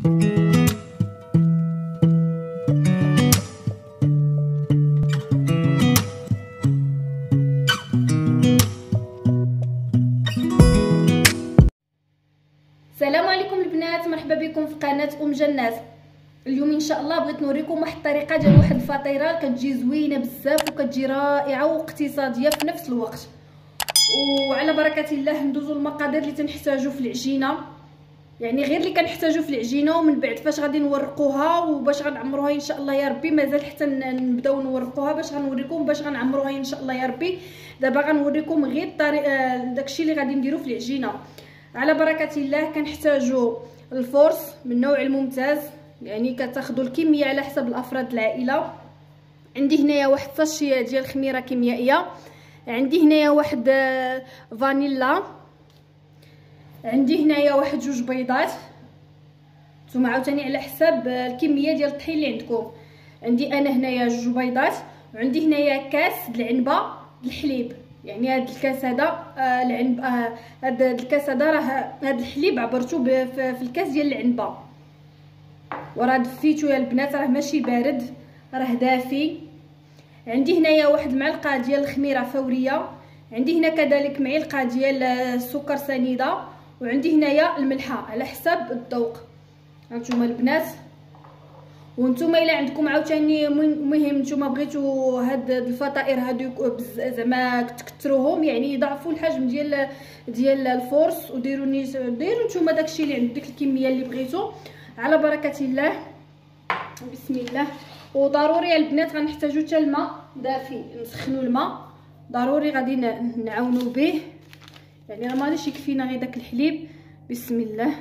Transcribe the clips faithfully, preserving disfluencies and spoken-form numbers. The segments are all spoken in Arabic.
السلام عليكم البنات، مرحبا بكم في قناه ام جنات. اليوم ان شاء الله بغيت نوريكم واحد الطريقه ديال واحد الفطيره كتجي زوينه بزاف وكتجي رائعه واقتصاديه في نفس الوقت. وعلى بركه الله ندوزو المقادير اللي تنحتاجو في العجينه، يعني غير اللي كنحتاجو في العجينه، ومن بعد فاش غادي نورقوها وباش غنعمروها ان شاء الله يا ربي. مازال حتى نبداو نورقوها باش غنوريكم باش غنعمروها ان شاء الله يا ربي. دابا غنوريكم غير الطريقه داكشي اللي غادي نديرو في العجينه. على بركه الله كنحتاجو الفورس من النوع الممتاز، يعني كتاخذوا الكميه على حسب الافراد العائله. عندي هنايا واحد ساشيه ديال خميره كيميائيه، عندي هنايا واحد فانيلا، عندي هنايا واحد جوج بيضات، نتوما عاوتاني على حساب الكميه ديال الطحين اللي عندكم. عندي انا هنايا جوج بيضات، وعندي هنايا كاس العنبه الحليب. يعني هاد الكاس هذا آه العنب آه هاد الكاس هذا راه هاد الحليب عبرتو في الكاس ديال العنبه، وراه دفيتو يا البنات، راه ماشي بارد راه دافي. عندي هنايا واحد المعلقه ديال الخميره فوريه، عندي هنا كذلك معلقه ديال السكر سنيده، وعندي هنايا الملحه على حساب الذوق. هانتوما البنات، وانتم الا عندكم عاوتاني مهم نتوما بغيتو هاد الفطائر هادو زعما تكثروهم، يعني ضعفوا الحجم ديال ديال الفورس وديروا نيس ديروا نتوما داكشي اللي عند ديك الكميه اللي بغيتو. على بركه الله، بسم الله. وضروري البنات غنحتاجو حتى الماء دافي، نسخنوا الماء ضروري غادي نعاونوا به، يعني راه ماغاديش يكفينا غير داك الحليب. بسم الله.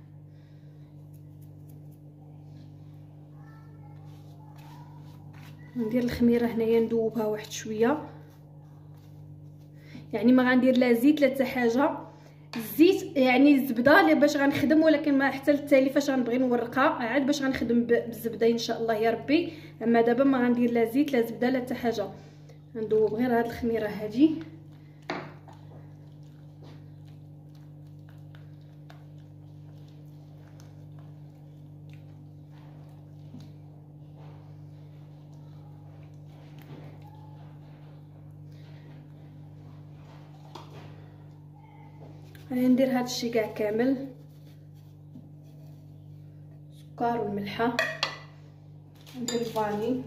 ندير الخميره هنايا ندوبها واحد شويه، يعني ما غندير لا زيت لا حتى حاجه. الزيت يعني الزبده اللي باش غنخدم، ولكن ما حتى التالي فاش غنبغي نورقها عاد باش غنخدم بالزبده ان شاء الله يا ربي. اما دابا ما غندير لا زيت لا زبده لا حتى حاجه، ندوب غير هاد الخميره هادي. غادي ندير هاد الشي كاع كامل، السكر والملحه، ندير الفاني،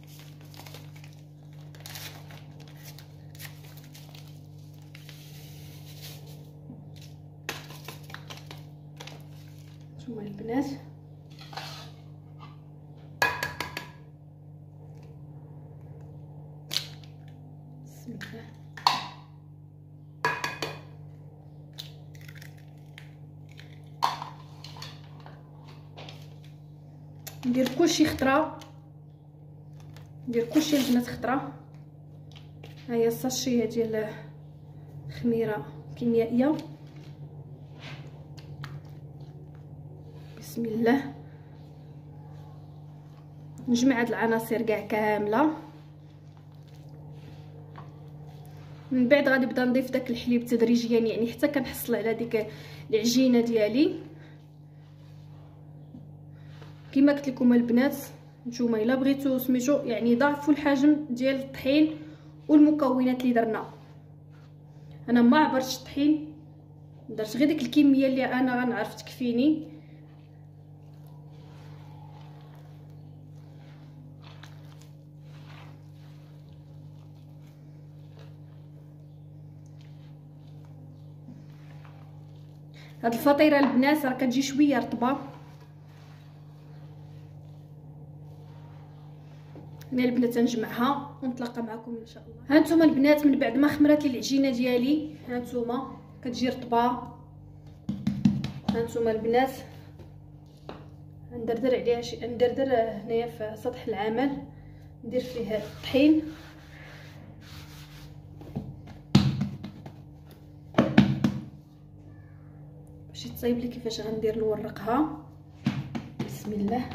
نتوما البنات. بسم الله. ندير كلشي خضره، ندير كلشي البنات خضره. ها هي الساشيه ديال خميره كيميائيه. بسم الله. نجمع هاد العناصر كاع كامله، من بعد غادي نبدا نضيف داك الحليب تدريجيا، يعني حتى كنحصل على ديك العجينه ديالي. كما قلت لكم البنات، نتوما الا بغيتو سميتو يعني ضاعفوا الحجم ديال الطحين والمكونات اللي درنا. انا ما عبرتش الطحين، درت غير ديك الكميه اللي انا غنعرف تكفيني. هاد الفطيره البنات راه كتجي شويه رطبه. انا البنات نجمعها ونتلاقى معكم ان شاء الله. ها نتوما البنات، من بعد ما خمرات لي العجينه ديالي، ها نتوما كتجي رطبه. ها نتوما البنات، ندردر عليها شي ندردر هنايا في سطح العمل، ندير فيه الطحين. باش يطيب لي كيفاش غندير نورقها. بسم الله.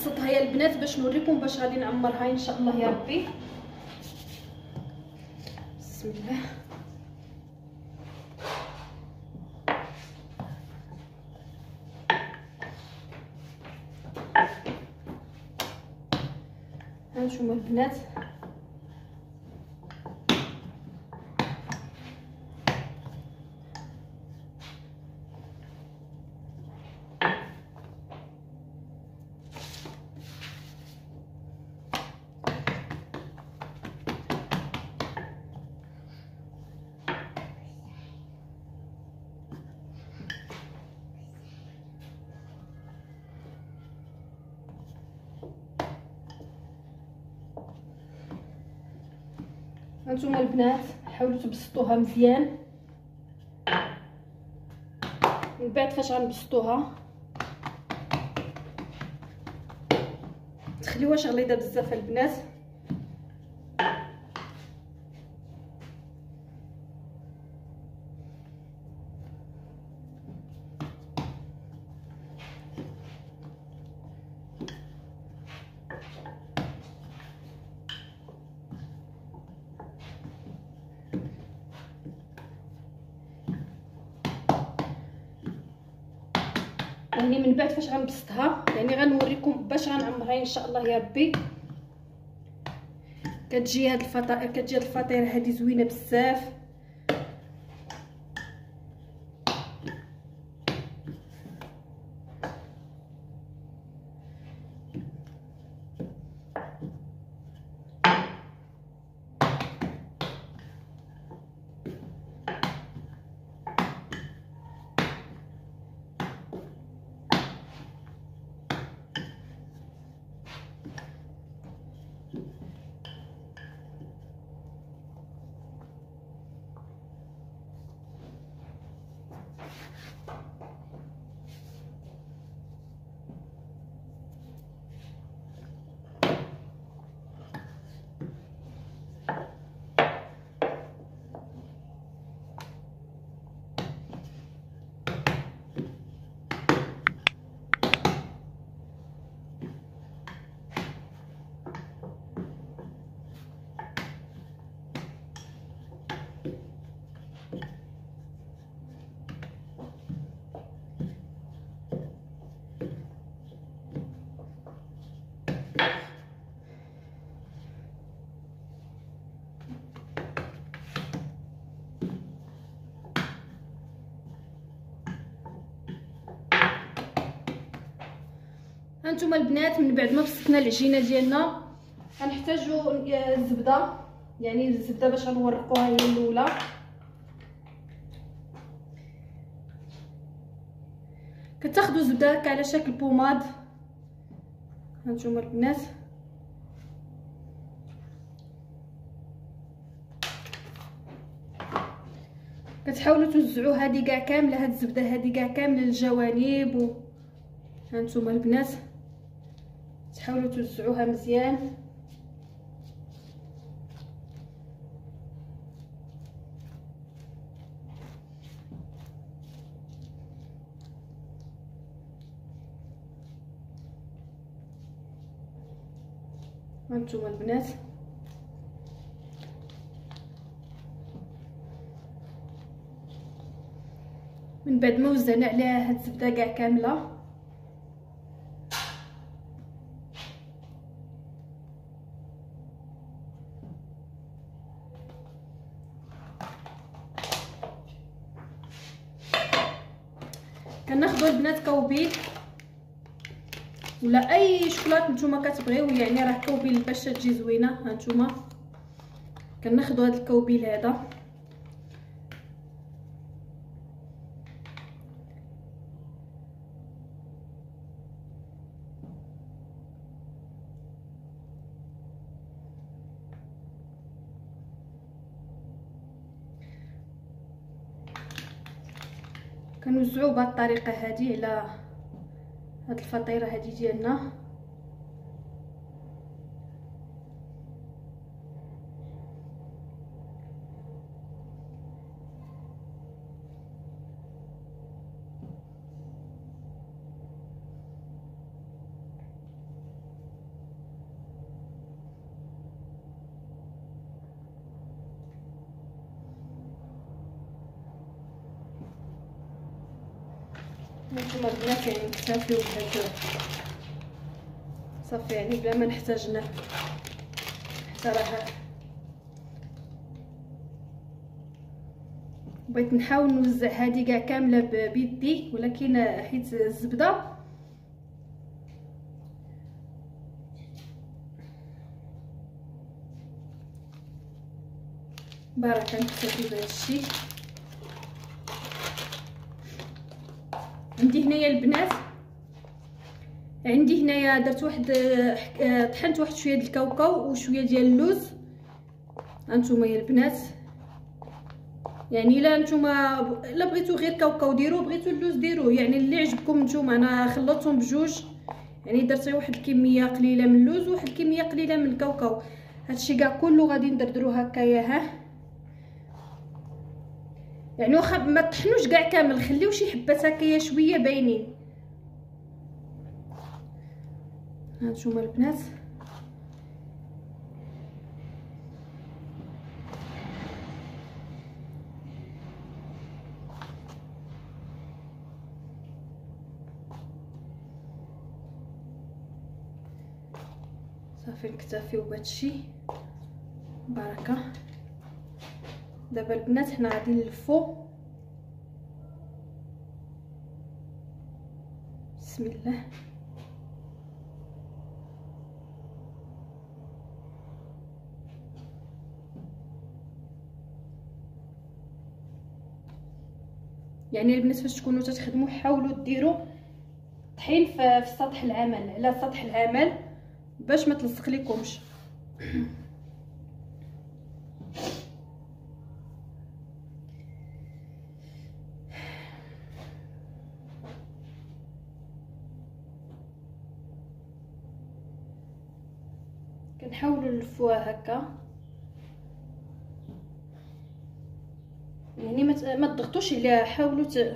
نبسطها يا البنات باش نوريكم باش غادي نعمرها ان شاء الله يا ربي. بسم الله. هانتوما البنات هانتوما البنات حاولوا تبسطوها مزيان. من بعد فاش غنبسطوها تخليوهاش غليظه بزاف البنات. يعني من بعد فاش غنبسطها يعني غنوريكم باش غنعمرها ان شاء الله يا ربي. كتجي هاد الفطائر كتجي هاد الفطيره هادي زوينه بزاف. هانتوما البنات من بعد ما بسطنا العجينه ديالنا غنحتاجو الزبده، يعني الزبده باش غنورقوها هي الاولى. كتاخدوا الزبده هكا على شكل بوماد. هانتوما البنات كتحاولوا توزعوا هذه كاع كامله، هاد الزبده هذه كاع كامله للجوانب و... هانتوما البنات تحاولوا توزعوها مزيان. هانتوما البنات من بعد ما وزعنا عليها هاد الزبده كاع كامله كناخذوا البنات كوبيل ولا اي شوكولاط نتوما كتبغيو، يعني راه كوبيل باش تجي زوينه. هانتوما كناخذوا هذا الكوبيل هذا كنوزعوه بهذه الطريقه هذه على هاد الفطيره هذه ديالنا. نتوما البنات يعني نكتفيو بهذا صافي، يعني بلا ما نحتاج ن حتى راه بغيت نحاول نوزع هذه كاع كامله بيدي، ولكن حيت الزبده بركه نكتفي بهذا الشيء. عندي هنايا البنات، عندي هنايا درت واحد طحنت واحد شويه ديال الكاوكاو وشويه ديال اللوز. هانتوما يا البنات، يعني الا نتوما الا بغيتو غير كاوكاو ديروه، بغيتو اللوز ديروه، يعني اللي عجبكم نتوما. انا خلطتهم بجوج، يعني درت واحد الكميه قليله من اللوز وواحد الكميه قليله من الكاوكاو. هادشي كاع كله غادي ندردرو هكايا، ها يعني واخا ما طحنوش كاع كامل، خليو شي حبات هكايا شويه باينين. هانتوما البنات صافي نكتفيو بهادشي بركه. دابا البنات حنا غادي نلفو، بسم الله. يعني البنات فاش تكونوا تتخدموا حاولوا ديروا طحين في سطح العمل، على سطح العمل باش ما تلصق لكمش. كنحاولوا نلفوها هكا، يعني ما ما تضغطوش عليها، حاولوا ت...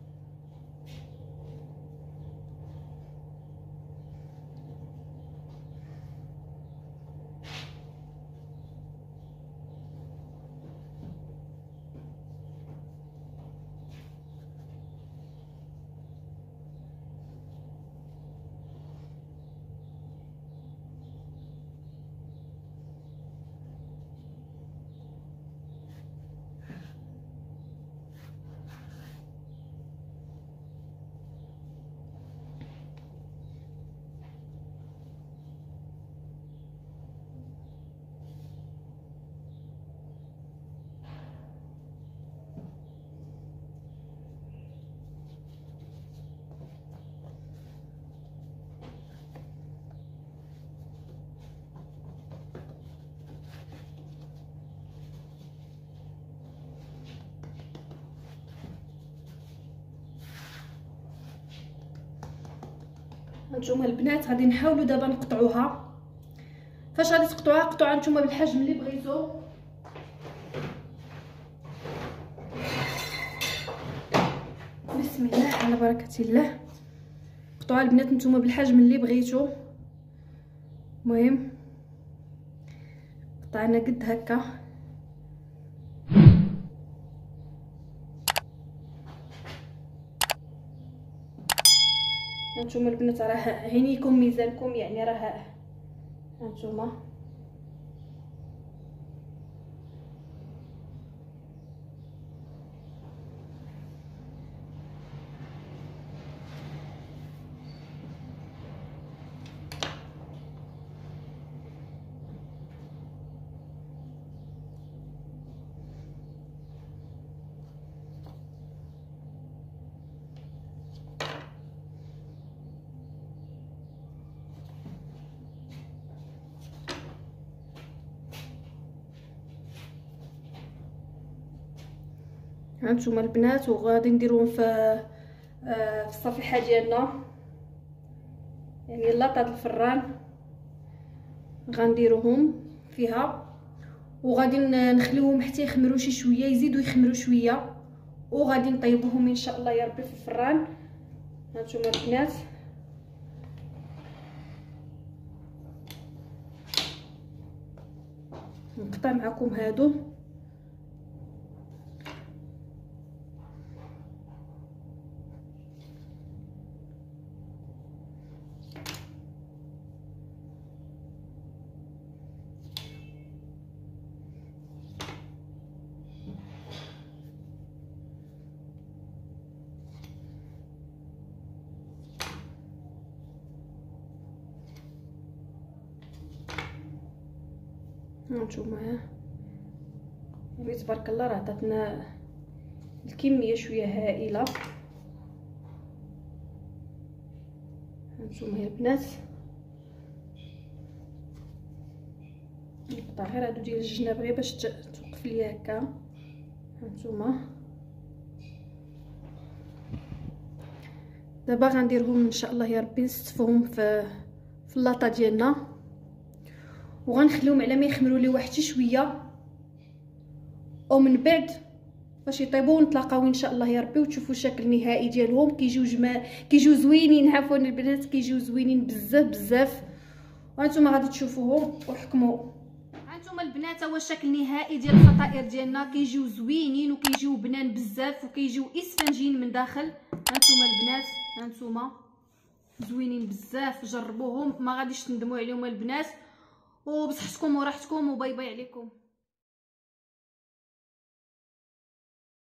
هانتوما البنات غادي نحاولوا دابا نقطعوها. فاش غادي تقطعوها قطعوها نتوما بالحجم اللي بغيتو. بسم الله على بركه الله. قطعوها البنات نتوما بالحجم اللي بغيتو. المهم قطعنا قد هكا، هانتوما البنات راه عينيكم ميزانكم، يعني راه هانتوما هانتوما البنات، وغادي نديروهم في آه في الصفيحه ديالنا، يعني لاطه الفران غنديروهم فيها، وغادي نخليوهم حتى يخمروا شي شويه، يزيدوا يخمروا شويه، وغادي نطيبوهم ان شاء الله يا ربي في الفران. هانتوما البنات نقطع معكم هادو. هانتوما يعني تبارك الله راه عطاتنا الكميه شويه هائله. هانتوما يا البنات نقطع غير هادو ديال الجناب غير باش توقف ليا هكا. هانتوما دابا غنديرهم ان شاء الله يا ربي نستفهم في في اللاطه ديالنا وغنخليهم على ما يخمروا لي واحد شويه، ومن بعد باش يطيبوا نتلاقاو ان شاء الله يا ربي وتشوفوا الشكل النهائي ديالهم. كيجيو جما كيجيو زوينين، عفوا البنات كيجيو زوينين بزاف بزاف، وانتم غادي تشوفوهم وحكموا. هانتوما البنات هو الشكل النهائي ديال الفطائر ديالنا، كيجيو زوينين وكيجيو بنان بزاف وكيجيو اسفنجين من داخل. هانتوما البنات هانتوما زوينين بزاف، جربوهم ما غاديش تندموا عليهم البنات، وبصحتكم وراحتكم وباي باي عليكم.